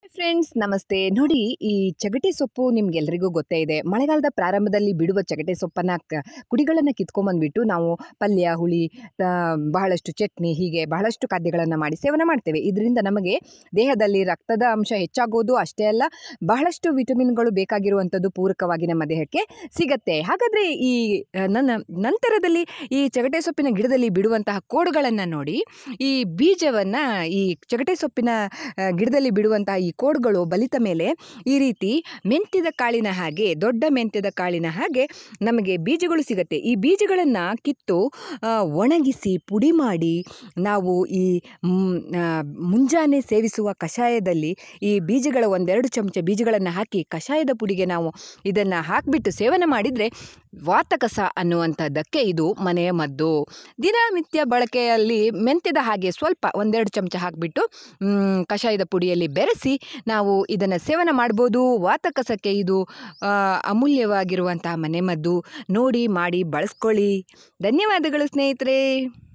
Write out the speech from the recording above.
Friends ನಮಸ್ತೆ. ನೋಡಿ, ಈ ಚಗಟೆ ಸೊಪ್ಪು ನಿಮ್ಗೆಲ್ರಿಗೂ ಗೊತ್ತೇ ಇದೆ. ಮಳೆಗಾಲದ ಪ್ರಾರಂಭದಲ್ಲಿ ಬಿಡುವ ಚಗಟೆ ಸೊಪ್ಪನ್ನು ಕುಡಿಗಳನ್ನು ಕಿತ್ಕೊಂಬಂದ್ಬಿಟ್ಟು ನಾವು ಪಲ್ಯ, ಹುಳಿ, ಬಹಳಷ್ಟು ಚಟ್ನಿ, ಹೀಗೆ ಬಹಳಷ್ಟು ಖಾದ್ಯಗಳನ್ನು ಮಾಡಿ ಸೇವನೆ ಮಾಡ್ತೇವೆ. ಇದರಿಂದ ನಮಗೆ ದೇಹದಲ್ಲಿ ರಕ್ತದ ಅಂಶ ಹೆಚ್ಚಾಗೋದು ಅಷ್ಟೇ ಅಲ್ಲ, ಬಹಳಷ್ಟು ವಿಟಮಿನ್ಗಳು ಬೇಕಾಗಿರುವಂಥದ್ದು ಪೂರಕವಾಗಿ ನಮ್ಮ ದೇಹಕ್ಕೆ ಸಿಗತ್ತೆ. ಹಾಗಾದರೆ ಈ ನಂತರದಲ್ಲಿ ಈ ಚಗಟೆ ಸೊಪ್ಪಿನ ಗಿಡದಲ್ಲಿ ಬಿಡುವಂತಹ ಕೋಡುಗಳನ್ನು ನೋಡಿ, ಈ ಬೀಜವನ್ನು ಈ ಚಗಟೆ ಸೊಪ್ಪಿನ ಗಿಡದಲ್ಲಿ ಬಿಡುವಂತಹ ಈ ಕೋಡುಗಳು ಬಲಿತ ಮೇಲೆ ಈ ರೀತಿ ಮೆಂತ್ಯದ ಕಾಳಿನ ಹಾಗೆ, ದೊಡ್ಡ ಮೆಂತ್ಯದ ಕಾಳಿನ ಹಾಗೆ ನಮಗೆ ಬೀಜಗಳು ಸಿಗತ್ತೆ. ಈ ಬೀಜಗಳನ್ನು ಕಿತ್ತು ಒಣಗಿಸಿ ಪುಡಿ ಮಾಡಿ ನಾವು ಈ ಮುಂಜಾನೆ ಸೇವಿಸುವ ಕಷಾಯದಲ್ಲಿ ಈ ಬೀಜಗಳ 1-2 ಚಮಚ ಬೀಜಗಳನ್ನು ಹಾಕಿ ಕಷಾಯದ ಪುಡಿಗೆ ನಾವು ಇದನ್ನು ಹಾಕಿಬಿಟ್ಟು ಸೇವನೆ ಮಾಡಿದರೆ ವಾತಕಸ ಅನ್ನುವಂಥದ್ದಕ್ಕೆ ಇದು ಮನೆಯ ಮದ್ದು. ದಿನನಿತ್ಯ ಬಳಕೆಯಲ್ಲಿ ಮೆಂತ್ಯದ ಹಾಗೆ ಸ್ವಲ್ಪ 1-2 ಚಮಚ ಹಾಕಿಬಿಟ್ಟು ಕಷಾಯದ ಪುಡಿಯಲ್ಲಿ ಬೆರೆಸಿ ನಾವು ಇದನ್ನು ಸೇವನೆ ಮಾಡ್ಬೋದು. ವಾತಕಸಕ್ಕೆ ಇದು ಅಮೂಲ್ಯವಾಗಿರುವಂತಹ ಮನೆಮದ್ದು. ನೋಡಿ, ಮಾಡಿ ಬಳಸ್ಕೊಳ್ಳಿ. ಧನ್ಯವಾದಗಳು ಸ್ನೇಹಿತರೆ.